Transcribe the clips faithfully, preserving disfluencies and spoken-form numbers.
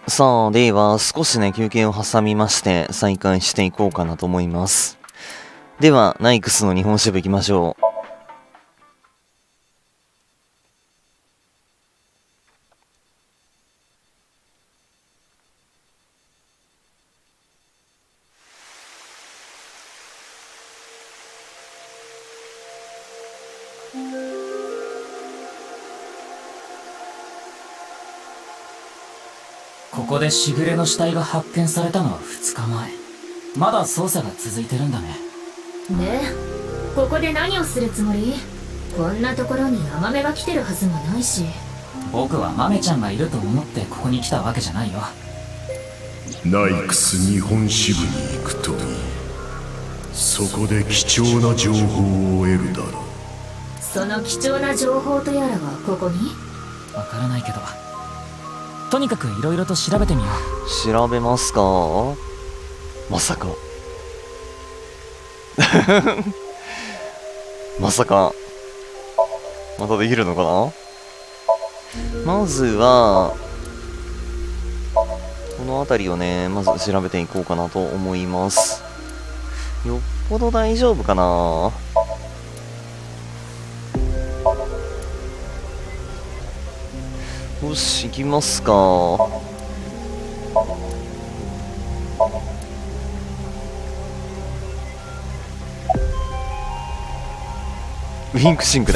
さあ、では少しね、休憩を挟みまして、再開していこうかなと思います。では、ナイクスの日本支部行きましょう。 ここでしぐれの死体が発見されたのはふつかまえ。まだ捜査が続いてるんだね。 で、ここで何をするつもり？こんなところにヤマメが来てるはずもないし。 僕はマメちゃんがいると思ってここに来たわけじゃないよ。 ナイクス日本支部に行くといい。そこで貴重な情報を得るだろう。 その貴重な情報とやらがここに？ わからないけど、とにかく色々と調べてみよう。調べますか？まさかまさかまたできるのかな。まずはこの辺りをね、まず調べていこうかなと思います。よっぽど大丈夫かな。よし、行きますか。ウィンクシンクで。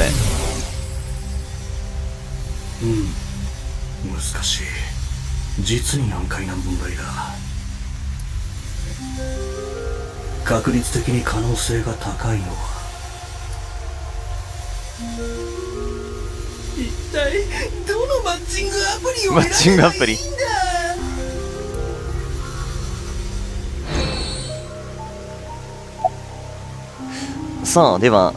うん、難しい。実に難解な問題だ。確率的に可能性が高いのは、一体どのマッチングアプリをマッチングアプリさあ、では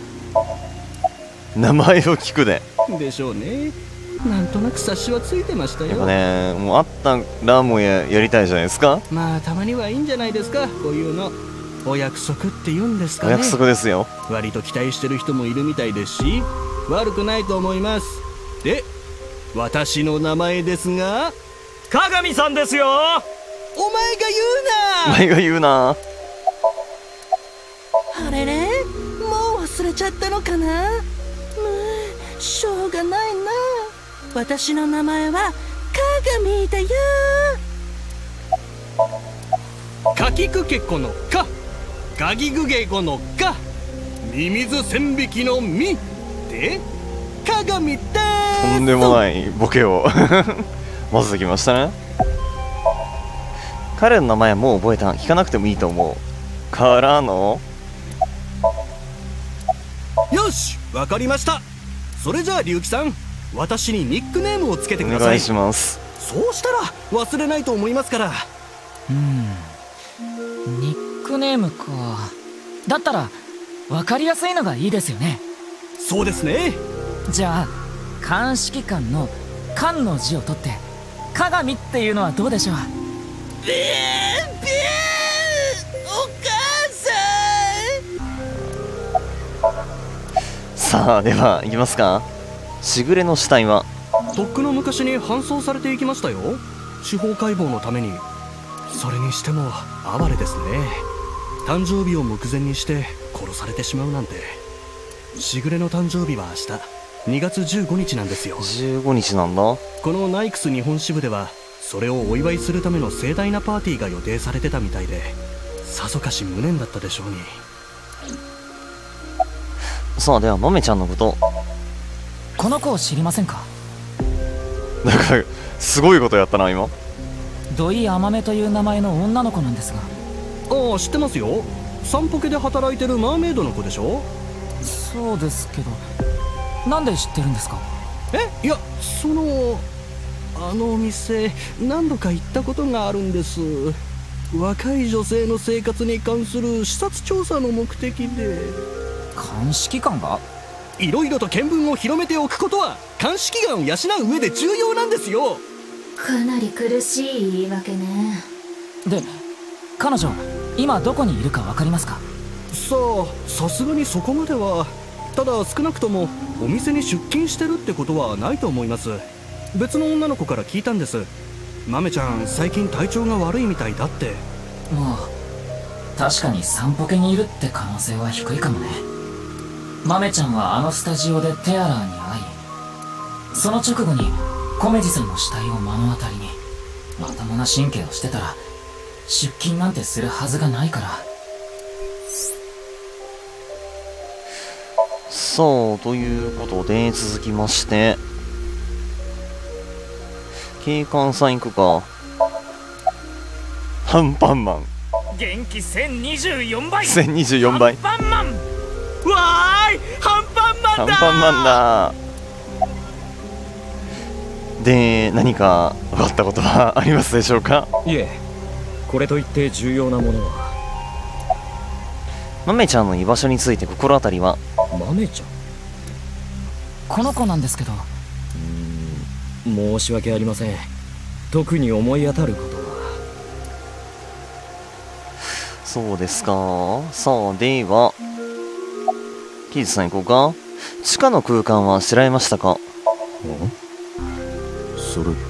名前を聞くで。 でしょうね。なんとなく察しはついてましたよ。 やっぱね、もうあったらもう や, やりたいじゃないですか。 まあたまにはいいんじゃないですか、こういうの。お約束って言うんですかね。 お約束ですよ。 割と期待してる人もいるみたいですし、悪くないと思います。で、私の名前ですが、 鏡さんですよ。 お前が言うな。 お前が言うな。 あれれ、もう忘れちゃったのかな。もうしょうがないな。私の名前は鏡だよ。 かきくけこのか、かぎぐげこのか、ミミズ千匹のみで鏡でーす。 とんでもないボケをまずできましたね。彼の名前はもう覚えた。聞かなくてもいいと思うからの。 よし、わかりました。それじゃあ龍騎さん、私にニックネームをつけてください。 お願いします。 そうしたら忘れないと思いますから。 う。うんニックネームか。だったら分かりやすいのがいいですよね。 そうですね。 じゃあ鑑識官の官の字を取って鏡っていうのはどうでしょう。 ビービーお母さん。さあ、では行きますか。しぐれの死体はとっくの昔に搬送されていきましたよ、司法解剖のために。それにしても哀れですね。誕生日を目前にして殺されてしまうなんて。しぐれの誕生日は明日にがつじゅうごにちなんですよ。 じゅうごにちなんだ。 このナイクス日本支部ではそれをお祝いするための盛大なパーティーが予定されてたみたいで、さぞかし無念だったでしょうに。 さあ、ではマメちゃんのこと、 この子を知りませんか。 なんかすごいことやったな今。 土井甘めという名前の女の子なんですが。 ああ、知ってますよ。散歩家で働いてるマーメイドの子でしょ。 そうですけど、なんで知ってるんですか。 え、いや、そのあのお店何度か行ったことがあるんです。若い女性の生活に関する視察調査の目的で。 鑑識官がいろいろと見聞を広めておくことは鑑識眼を養う上で重要なんですよ。 かなり苦しい言い訳ね。 で、彼女今どこにいるか分かりますか。 さあ、さすがにそこまでは。ただ少なくともお店に出勤してるってことはないと思います。別の女の子から聞いたんです。 豆ちゃん最近体調が悪いみたいだって。 もう確かに散歩家にいるって可能性は低いかもね。豆ちゃんはあのスタジオでテアラーに会い、その直後にコメジさんの死体を目の当たりに。まともな神経をしてたら出勤なんてするはずがないから。 さあ、ということで続きまして警官さん行くか。ハンパンマン元気せんにじゅうよんばい。 せんにじゅうよんばい。 ハンパンマン。わーい、ハンパンマンだ。 ハンパンマンだ。で、何か分かったことはありますでしょうか。 いえ、これといって重要なものは。 豆ちゃんの居場所について心当たりは。 豆ちゃん、 この子なんですけど。 うーん、申し訳ありません。特に思い当たることは。 そうですか。さあ、ではキーズさん行こうか。地下の空間は知られましたか。 それって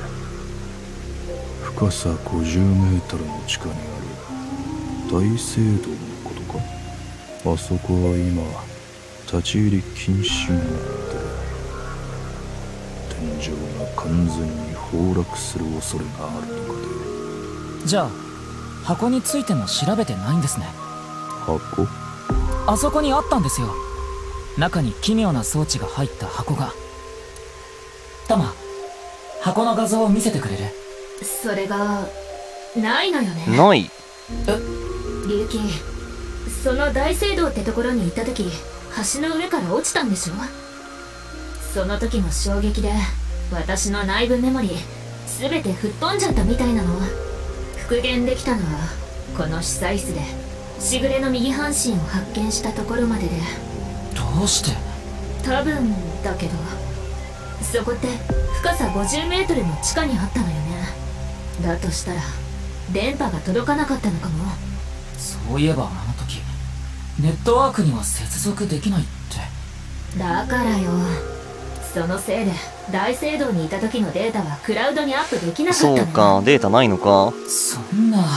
深さごじゅうメートルの地下にある大聖堂のことか。あそこは今立ち入り禁止になってる。天井が完全に崩落する恐れがあるとかで。 じゃあ箱についても調べてないんですね。 箱？ あそこにあったんですよ。中に奇妙な装置が入った箱が。タマ、箱の画像を見せてくれる？ それがないのよね。 ない。 リュウキ、その大聖堂ってところに行った時、橋の上から落ちたんでしょ。その時の衝撃で私の内部メモリー全て吹っ飛んじゃったみたいなの。復元できたのはこの司祭室でしぐれの右半身を発見したところまでで。 どうして？ 多分だけど、そこって深さごじゅうメートルの地下にあったのよね。だとしたら電波が届かなかったのかも。 そういえばあの時ネットワークには接続できないって。 だからよ、そのせいで大聖堂にいた時のデータはクラウドにアップできなかったのよ。 そうか、データないのか。 そんな。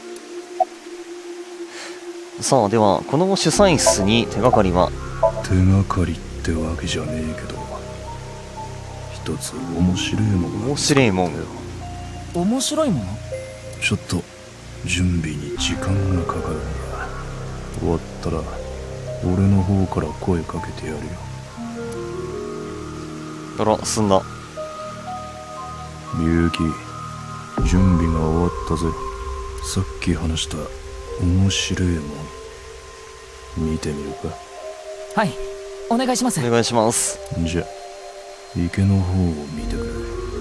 さあ、ではこの主催室に手がかりは。 手がかりってわけじゃねえけど、一つ面白いものが。 面白いもん。 面白いもの？ ちょっと準備に時間がかかるんだ。終わったら俺の方から声かけてやるよ。 あら、済んだ。 みゆき、準備が終わったぜ。さっき話した面白いもん見てみるか。 はい、お願いします。 お願いします。 じゃ池の方を見てくれ。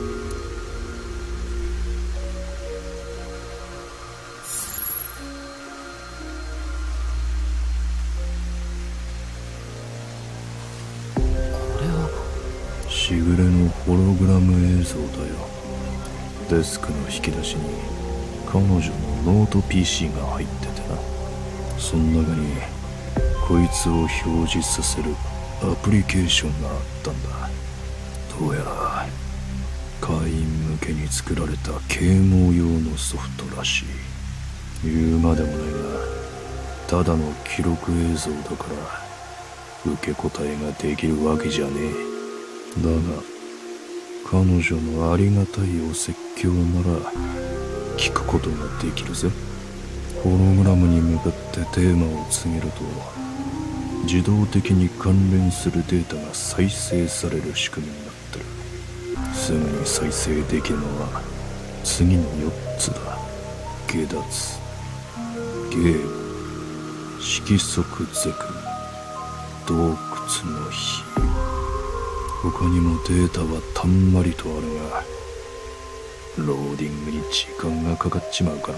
しぐれのホログラム映像だよ。デスクの引き出しに彼女のノート ピーシー が入っててな。その中にこいつを表示させるアプリケーションがあったんだ。どうやら会員向けに作られた啓蒙用のソフトらしい。言うまでもないがただの記録映像だから受け答えができるわけじゃねえ。だが彼女のありがたいお説教なら聞くことができるぜ。ホログラムに向かってテーマを告げると自動的に関連するデータが再生される仕組みになってる。すぐに再生できるのは次のよっつだ。下脱、ゲーム、色即是空、洞窟の火。他にもデータはたんまりとあるがローディングに時間がかかっちまうから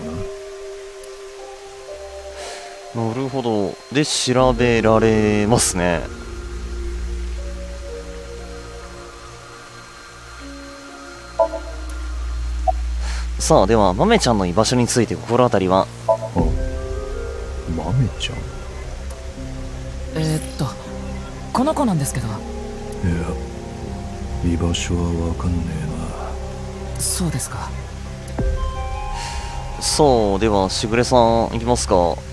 な。 なるほど。で、調べられますね。さあ、では豆ちゃんの居場所について心当たりは。 あ、豆ちゃん。 えー、っとこの子なんですけど。 いや、居場所はわかんねえな。 そうですか。 さあ、ではしぐれさんいきますか。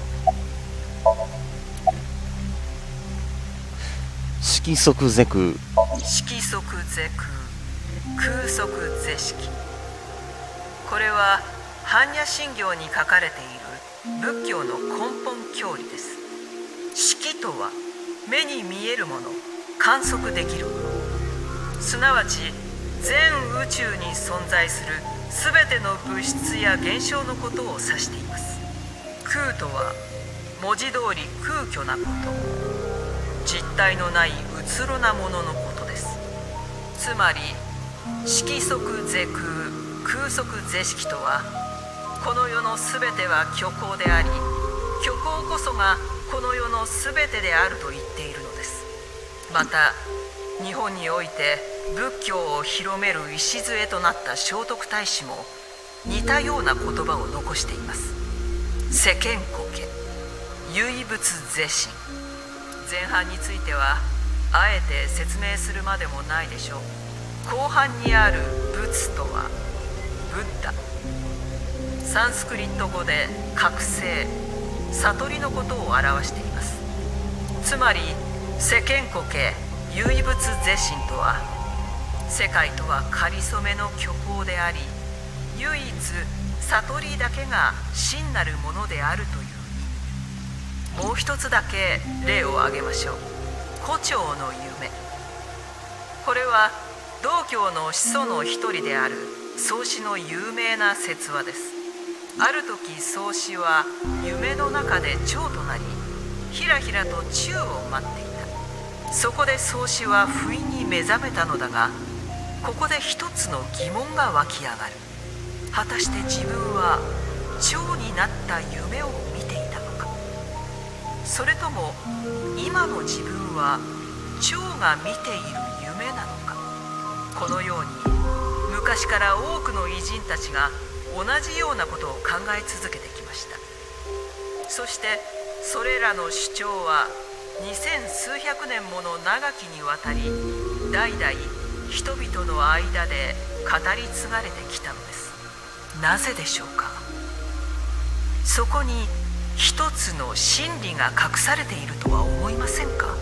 色即是空。 色即是空、空即是色。これは般若心経に書かれている仏教の根本教理です。色とは目に見えるもの、観測できるもの、すなわち全宇宙に存在するすべての物質や現象のことを指しています。空とは文字通り空虚なこと、実体のないうつろなもののことです。つまり色即是空、空即是色とは、この世のすべては虚構であり、虚構こそがこの世のすべてであると言っているのです。また日本において仏教を広める礎となった聖徳太子も似たような言葉を残しています。世間古家、唯物是心。前半についてはあえて説明するまでもないでしょう。後半にある仏とはブッダ、サンスクリット語で覚醒、悟りのことを表しています。つまり世間古家唯物是心とは、世界とは仮初めの虚構であり、唯一悟りだけが真なるものであるという意味。もう一つだけ例を挙げましょう。胡蝶の夢。これは道教の始祖の一人である宗師の有名な説話です。ある時宗師は夢の中で蝶となり、ひらひらと宙を舞っていた。そこで宗師は不意に目覚めたのだが、ここで一つの疑問が湧き上がる。果たして自分は蝶になった夢を見ていたのか、それとも今の自分は蝶が見ている夢なのか。このように昔から多くの偉人たちが同じようなことを考え続けてきました。そしてそれらの主張は二千数百年もの長きにわたり、代々人々の間で語り継がれてきたのです。なぜでしょうか。そこに一つの真理が隠されているとは思いませんか。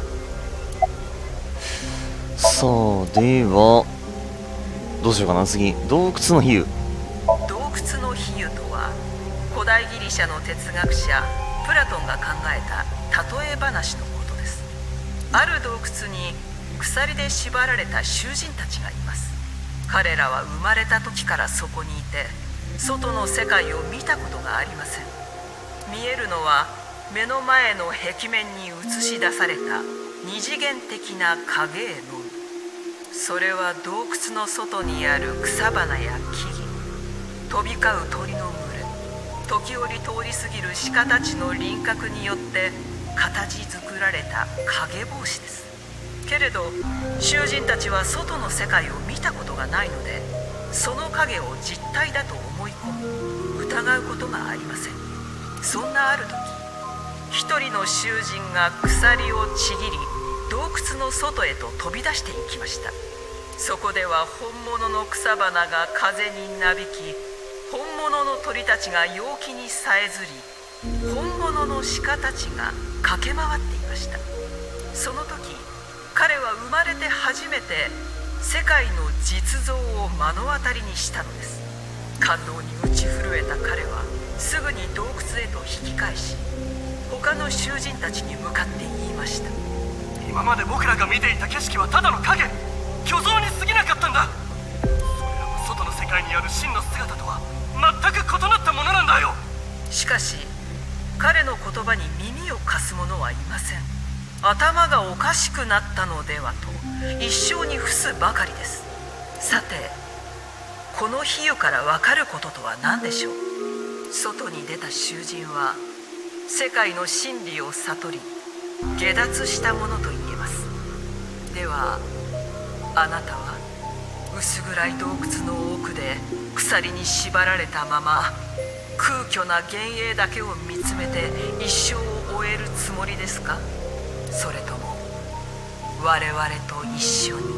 さあ、ではどうしようかな。次、洞窟の比喩。 洞窟の比喩とは、古代ギリシャの哲学者プラトンが考えた例え話のことです。ある洞窟に鎖で縛られた囚人たちがいます。彼らは生まれた時からそこにいて、外の世界を見たことがありません。見えるのは目の前の壁面に映し出された二次元的な影絵のみ。それは洞窟の外にある草花や木々、飛び交う鳥の群れ、時折通り過ぎる鹿たちの輪郭によって形作られた影帽子です。けれど囚人たちは外の世界を見たことがないので、その影を実体だと思い込み、疑うことがありません。そんなある時、一人の囚人が鎖をちぎり、洞窟の外へと飛び出していきました。そこでは本物の草花が風になびき、本物の鳥たちが陽気にさえずり、本物の鹿たちが駆け回っていました。その時、彼は生まれて初めて世界の実像を目の当たりにしたのです。感動に打ち震えた彼はすぐに洞窟へと引き返し、他の囚人たちに向かって言いました。 今まで僕らが見ていた景色はただの影、虚像に過ぎなかったんだ。それらの外の世界にある真の姿とは全く異なったものなんだよ。 しかし彼の言葉に耳を貸す者はいません。頭がおかしくなったのではと一生に伏すばかりです。さて、この比喩から分かることとは何でしょう。外に出た囚人は世界の真理を悟り、下脱したものと言えます。ではあなたは薄暗い洞窟の奥で鎖に縛られたまま、空虚な幻影だけを見つめて一生を終えるつもりですか。それとも我々と一緒に。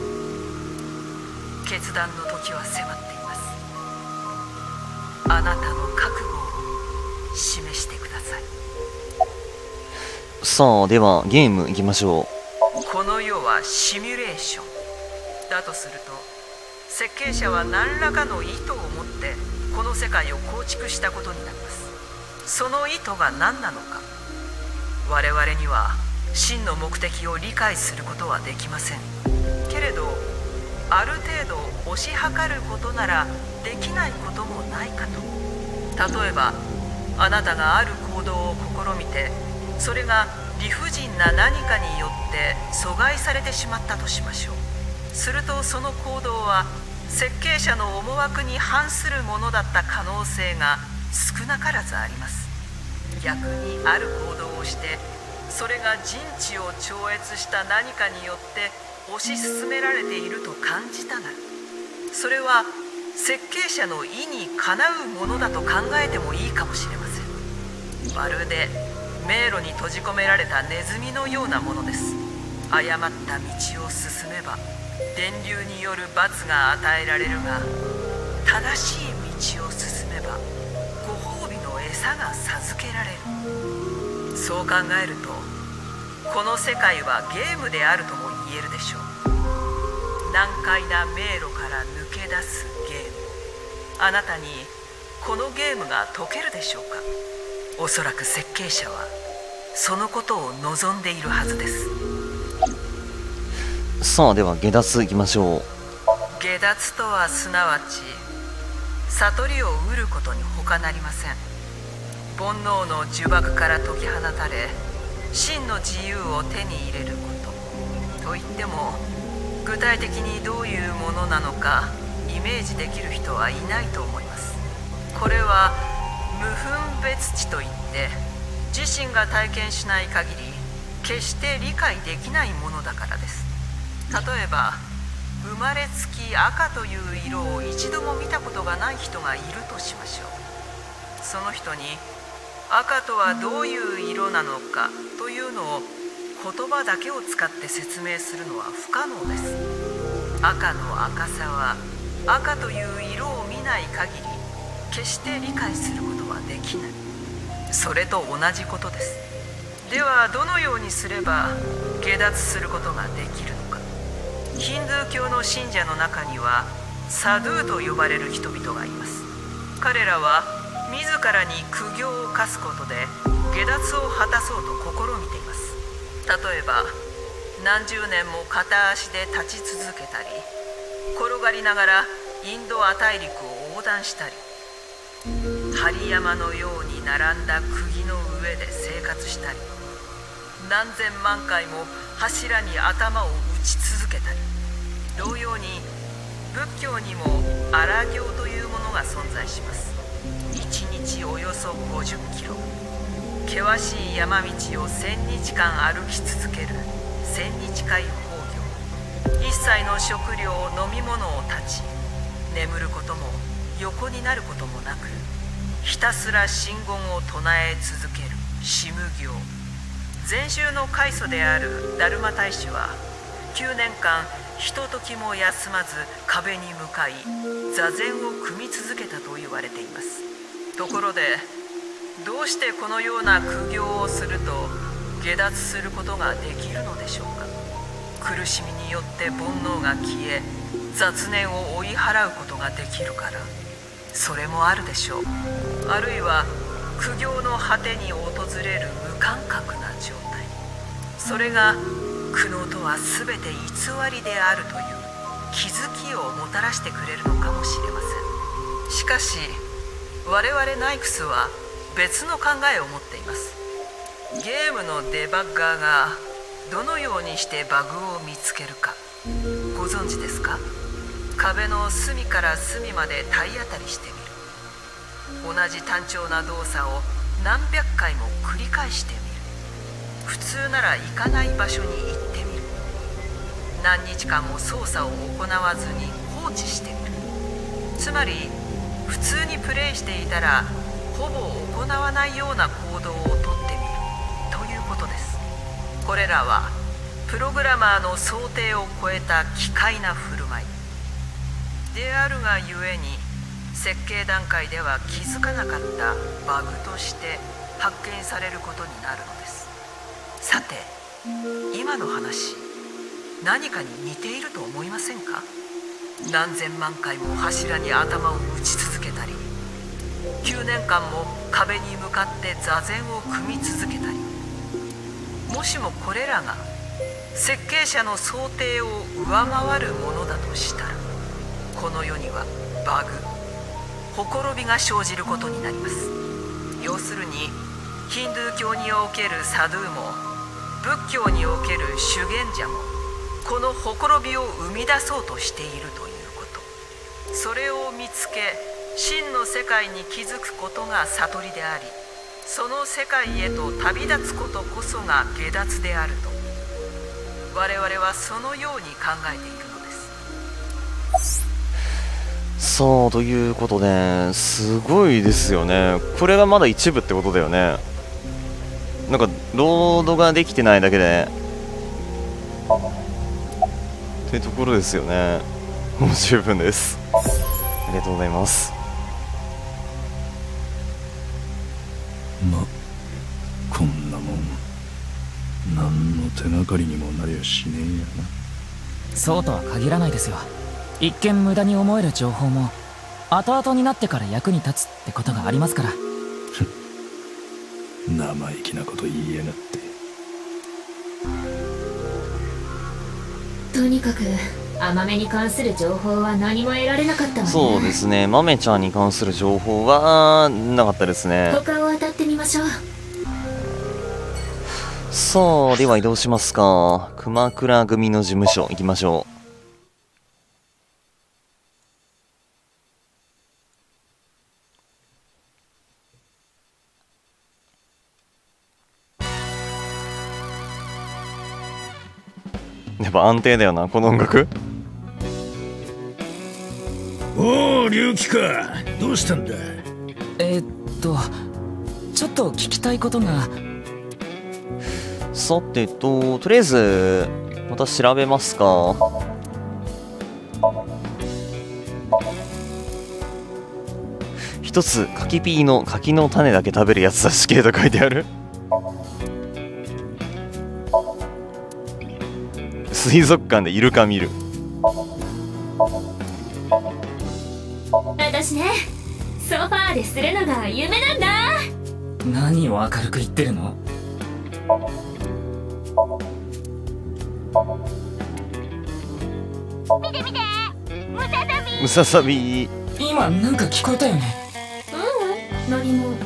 決断の時は迫っています。あなたの覚悟を示してください。 さあ、ではゲームいきましょう。この世はシミュレーションだとすると、設計者は何らかの意図を持ってこの世界を構築したことになります。その意図が何なのか、我々には真の目的を理解することはできませんけれど、ある程度推し量ることならできないこともないかと。例えばあなたがある行動を試みて、それが理不尽な何かによって阻害されてしまったとしましょう。するとその行動は設計者の思惑に反するものだった可能性が少なからずあります。逆にある行動をして、それが人知を超越した何かによって推し進められていると感じたなら、それは設計者の意にかなうものだと考えてもいいかもしれません。まるで迷路に閉じ込められたネズミのようなものです。誤った道を進めば電流による罰が与えられるが、正しい道を進めばご褒美の餌が授けられる。そう考えると、この世界はゲームであるとも言えるでしょう。難解な迷路から抜け出すゲーム。あなたにこのゲームが解けるでしょうか。おそらく設計者はそのことを望んでいるはずです。 さあ、では下脱いきましょう。 下脱とはすなわち悟りを得ることに他なりません。煩悩の呪縛から解き放たれ、真の自由を手に入れることといっても、具体的にどういうものなのかイメージできる人はいないと思います。これは無分別知といって、自身が体験しない限り決して理解できないものだからです。例えば生まれつき赤という色を一度も見たことがない人がいるとしましょう。その人に赤とはどういう色なのかというのを言葉だけを使って説明するのは不可能です。赤の赤さは赤という色を見ない限り決して理解することはできない。それと同じことです。ではどのようにすれば下脱することができるのか。ヒンドゥー教の信者の中にはサドゥと呼ばれる人々がいます。彼らは自らに苦行を課すことで下脱を果たそうと試みています。例えば何十年も片足で立ち続けたり、転がりながらインド亜大陸を横断したり、針山のように並んだ釘の上で生活したり、何千万回も柱に頭を打ち続けたり、同様に仏教にも荒行というものが存在します。いちにちおよそごじゅっキロ、険しい山道をせんにちかん歩き続ける千日会法行。一切の食料飲み物を断ち、眠ることも横になることもなく、ひたすら真言を唱え続けるシム行。禅宗の開祖であるダルマ大師はきゅうねんかんひとときも休まず壁に向かい座禅を組み続けたと言われています。ところでどうしてこのような苦行をすると下脱することができるのでしょうか。苦しみによって煩悩が消え、雑念を追い払うことができるから、それもあるでしょう。あるいは苦行の果てに訪れる無感覚な状態、それが苦悩とは全て偽りであるという気づきをもたらしてくれるのかもしれません。しかし我々ナイクスは別の考えを持っています。ゲームのデバッガーがどのようにしてバグを見つけるかご存知ですか。壁の隅から隅まで体当たりしてみる。同じ単調な動作を何百回も繰り返してみる。普通なら行かない場所に行ってみる。何日間も操作を行わずに放置してみる。つまり普通にプレイしていたらほぼ行わないような行動をとってみるということです。これらはプログラマーの想定を超えた奇怪な振る舞いであるがゆえに、 設計段階では気づかなかったバグとして発見されることになるのです。さて、今の話、何かに似ていると思いませんか？何千万回も柱に頭を打ち続けたり、きゅうねんかんも壁に向かって座禅を組み続けたり、もしもこれらが設計者の想定を上回るものだとしたら、この世にはバグ、ほころびが生じることになります。要するにヒンドゥー教におけるサドゥも仏教における修験者もこのほころびを生み出そうとしているということ。それを見つけ真の世界に気づくことが悟りであり、その世界へと旅立つことこそが下脱であると我々はそのように考えているのです。 さあ、ということですごいですよね。これがまだ一部ってことだよね。なんかロードができてないだけでってところですよね。もう十分です。ありがとうございます。 ま、こんなもん何の手がかりにもなりゃしねえやな。 そうとは限らないですよ。一見無駄に思える情報も後々になってから役に立つってことがありますから。 生意気なこと言いやがって。 とにかく甘めに関する情報は何も得られなかったわね。 そうですね、マメちゃんに関する情報はなかったですね。 他を当たってみましょう。 さあ、では移動しますか。熊倉組の事務所行きましょう。やっぱ安定だよな、この音楽。 おお、龍騎か。どうしたんだ？ えー、っとちょっと聞きたいことが。 さてと、とりあえずまた調べますか。一つ柿ピーの柿の種だけ食べるやつだし系と書いてある。水族館でイルカ見る。 私ね、ソファーでするのが夢なんだ。 何を明るく言ってるの？ 見て見て、ムササビ。 ムササビ。 今なんか聞こえたよね。 ううん、何も。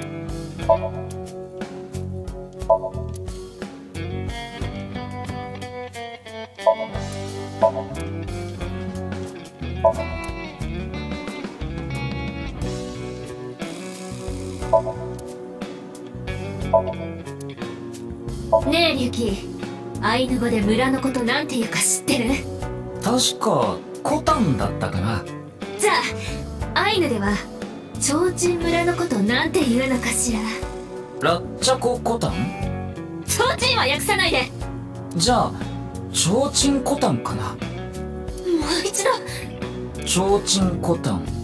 ねえリュキ、アイヌ語で村のことなんていうか知ってる？ 確かコタンだったかな。 じゃあアイヌでは提灯村のことなんて言うのかしら？ ラッチャココタン？ 提灯は訳さないで。 じゃあ提灯コタンかな。もう一度。 提灯コタン。か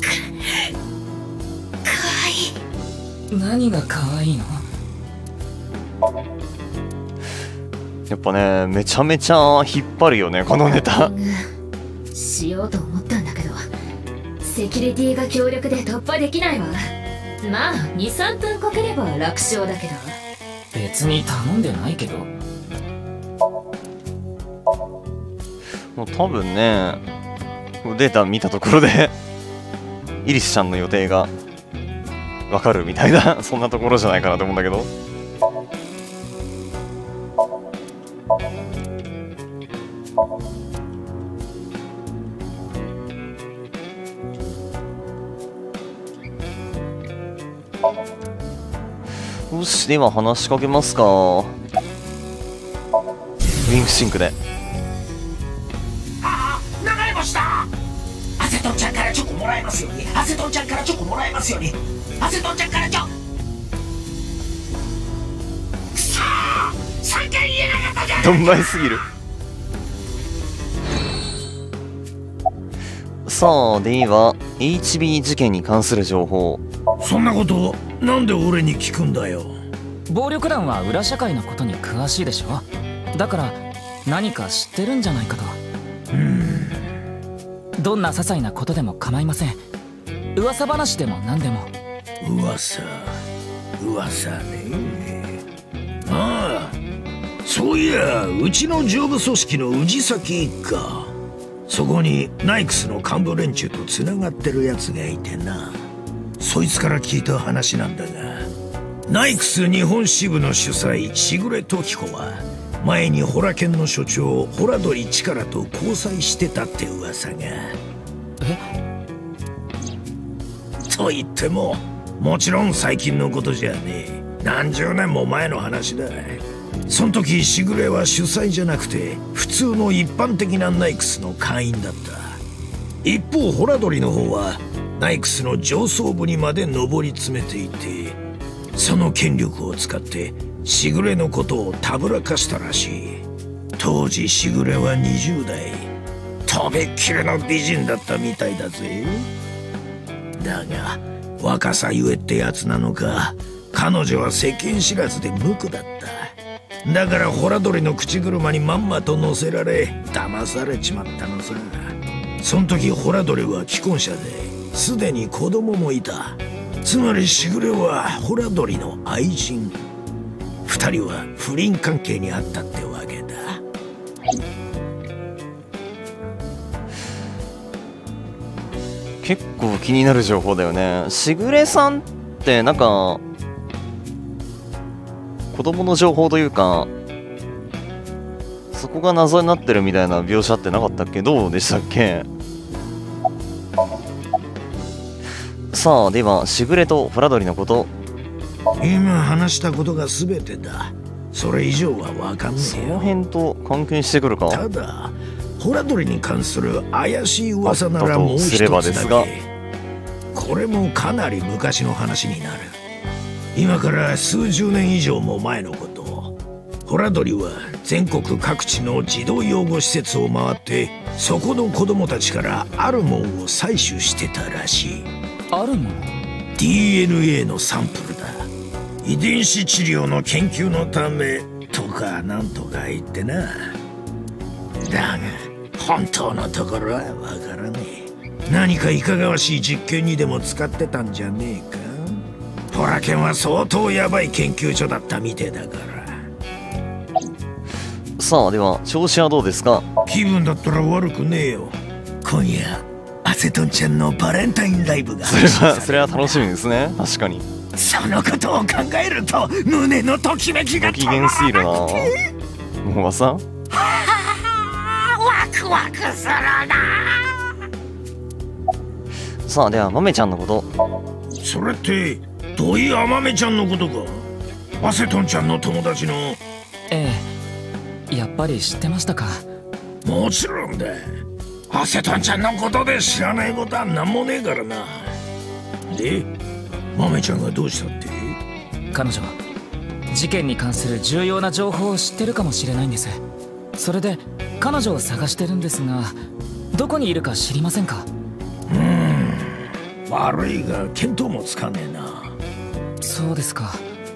わいい。何がかわいいの？ やっぱね、めちゃめちゃ引っ張るよね、このネタ。 しようと思ったんだけど、セキュリティが強力で突破できないわ。まあに、さんぷんかければ楽勝だけど。 別に頼んでないけど。 もう多分ね、データ見たところでイリスちゃんの予定がわかるみたいな、そんなところじゃないかなと思うんだけど。よし、では話しかけますか。ウィンクシンクで。 ああ、長いました。アセトンちゃんからチョコもらえますように。アセトンちゃんからチョコもらえますように。アセトンちゃんからチョコ。くそー、さんかい言えなかったじゃん。 どんまいすぎる。さあ、ではエイチビー 事件に関する情報。 そんなことなんで俺に聞くんだよ。 暴力団は裏社会のことに詳しいでしょ。だから何か知ってるんじゃないかと。 うーん、 どんな些細なことでも構いません。噂話でも何でも。 噂噂ね。ああ、そういやうちの上部組織の氏崎一家、そこにナイクスの幹部連中とつながってるやつがいてな。そいつから聞いた話なんだが、ナイクス日本支部の主催しぐれ時子は前にホラ犬の所長ホラドリチカラと交際してたって噂が。 え？ と言ってももちろん最近のことじゃねえ。何十年も前の話だ。その時しぐれは主催じゃなくて普通の一般的なナイクスの会員だった。一方ホラドリの方はナイクスの上層部にまで上り詰めていて、その権力を使ってしぐれのことをたぶらかしたらしい。当時しぐれはにじゅう代、とびっきりの美人だったみたいだぜ。だが若さゆえってやつなのか、彼女は世間知らずで無垢だった。だからホラドリの口車にまんまと乗せられ騙されちまったのさ。その時ホラドリは既婚者ですでに子供もいた。つまりしぐれはホラドリの愛人。二人は不倫関係にあったってわけだ。 結構気になる情報だよね。しぐれさんってなんか子供の情報というか、そこが謎になってるみたいな描写ってなかったっけ？どうでしたっけ？さあ、ではしぐれとホラドリのこと、 今話したことが全てだ。それ以上は分かんねそえよ。 の辺と関係してくるか。 ただホラドリに関する怪しい噂ならもう一つすればですがだけ。これもかなり昔の話になる。今から数十年以上も前のこと。ホラドリは全国各地の児童養護施設を回って、そこの子供たちからあるもんを採取してたらしい。 あるもの？ ディーエヌエー のサンプルだ。遺伝子治療の研究のためとかなんとか言ってな。だが本当のところはわからねえ。何かいかがわしい実験にでも使ってたんじゃねえか。ホラケンは相当ヤバい研究所だったみてえだから。 さあ、では調子はどうですか？ 気分だったら悪くねえよ。今夜アセトンちゃんのバレンタインライブがそれはそれは楽しみですね。確かにそのことを考えると胸のときめきがご機嫌すぎるな。もうわさんワクワクするな。 さあ、では豆ちゃんのこと、 それって土井甘めちゃんのことか？アセトンちゃんの友達の。 ええ、やっぱり知ってましたか？ もちろんだ。アセトンちゃんのことで知らないことは何もねえからな。で豆ちゃんがどうしたって？ 彼女事件に関する重要な情報を知ってるかもしれないんです。それで彼女を探してるんですが、どこにいるか知りませんか？ うーん、悪いが見当もつかねえな。 そうですか。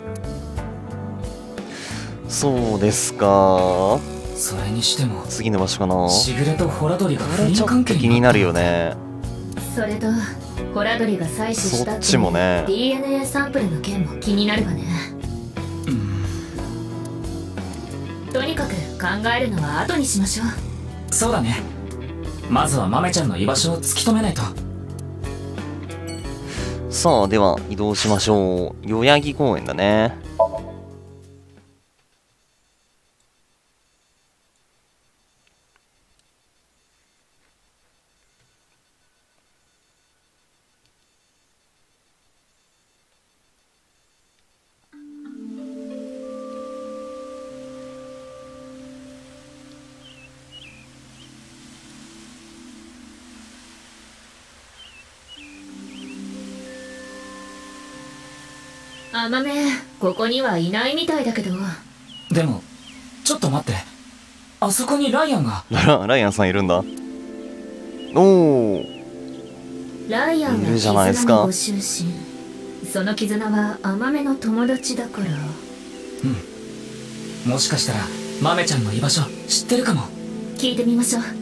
そうですか。 それにしても次の場所かな。 しぐれとホラドリが不倫ちょっと関係気になるよね。 それとホラドリが採取したそっちもねディーエヌエー サンプルの件も気になるわね。とにかく考えるのは後にしましょう。 そうだね。まずは豆ちゃんの居場所を突き止めないと。 さあ、では移動しましょう。代々木公園だね。 甘め、ここにはいないみたいだけど。 でもちょっと待って、あそこにライアンが。 ラライアンさんいるんだ。おお、 ライアンいるじゃないです絆のか。 ご執心。その絆は甘めの友達だから。 もしかしたら豆ちゃんの居場所知ってるかも。 聞いてみましょう。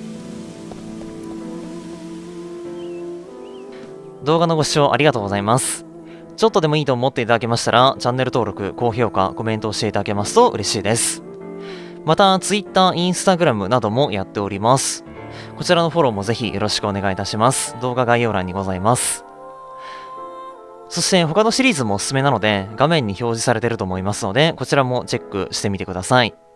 動画のご視聴ありがとうございます。ちょっとでもいいと思っていただけましたら、チャンネル登録、高評価、コメントをしていただけますと嬉しいです。また、Twitter、Instagram などもやっております。こちらのフォローもぜひよろしくお願いいたします。動画概要欄にございます。そして他のシリーズもおすすめなので、画面に表示されていると思いますので、こちらもチェックしてみてください。